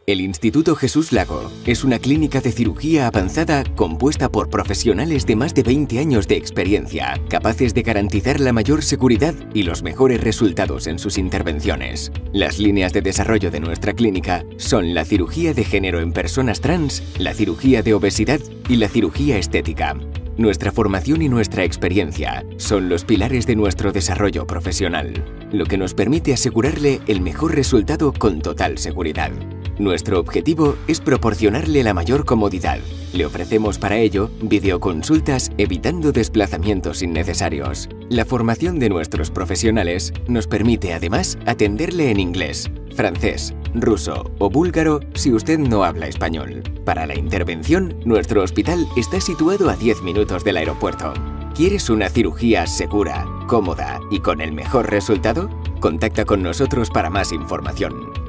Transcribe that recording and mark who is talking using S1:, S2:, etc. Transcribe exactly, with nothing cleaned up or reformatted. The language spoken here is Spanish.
S1: El Instituto Jesús Lago es una clínica de cirugía avanzada compuesta por profesionales de más de veinte años de experiencia, capaces de garantizar la mayor seguridad y los mejores resultados en sus intervenciones. Las líneas de desarrollo de nuestra clínica son la cirugía de género en personas trans, la cirugía de obesidad y la cirugía estética. Nuestra formación y nuestra experiencia son los pilares de nuestro desarrollo profesional, lo que nos permite asegurarle el mejor resultado con total seguridad. Nuestro objetivo es proporcionarle la mayor comodidad. Le ofrecemos para ello videoconsultas evitando desplazamientos innecesarios. La formación de nuestros profesionales nos permite además atenderle en inglés, francés, ruso o búlgaro si usted no habla español. Para la intervención, nuestro hospital está situado a diez minutos del aeropuerto. ¿Quieres una cirugía segura, cómoda y con el mejor resultado? Contacta con nosotros para más información.